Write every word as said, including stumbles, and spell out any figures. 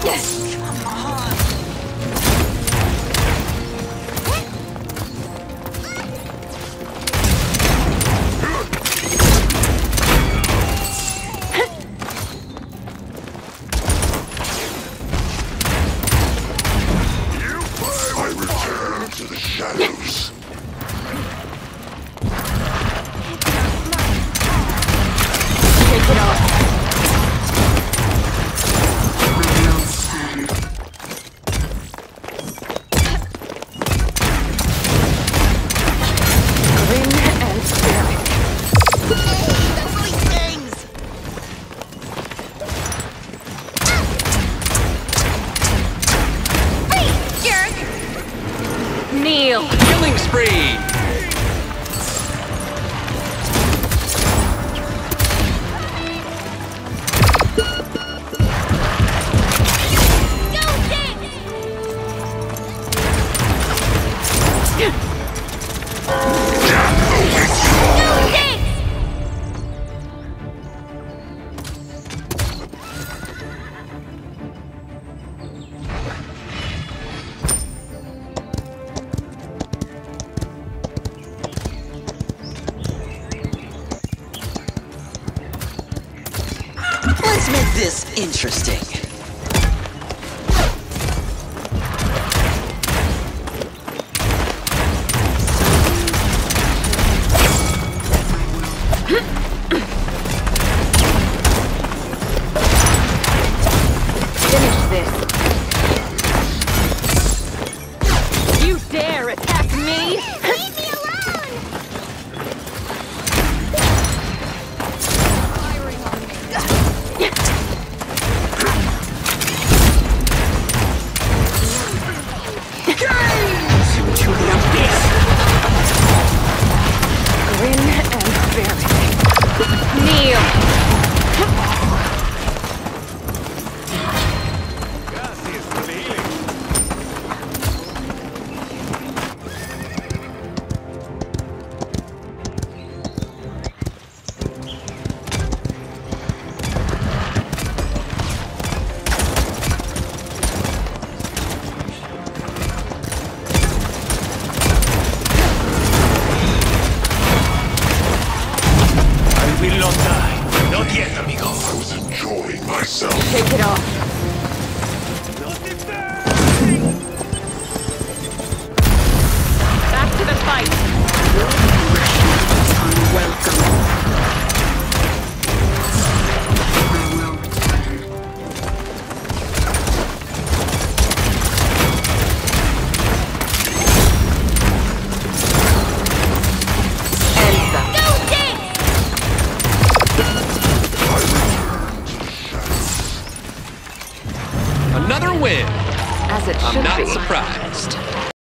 To the shadows. Take it off. Grin and spirit. Hey, that really stings! Hey, jerk! Kneel. Killing spree! Go, Dix! Go, Dix! Let's make this interesting. Finish this. You dare attack me? Leave me alone! Firing on me. Into the abyss. Grin and spirit. Kneel. I will not die. Not yet, amigo. I was enjoying myself. Take it off. Back to the fight. Unwelcome. Elsa. Go, Dix! Another win. As it I'm should not be. surprised.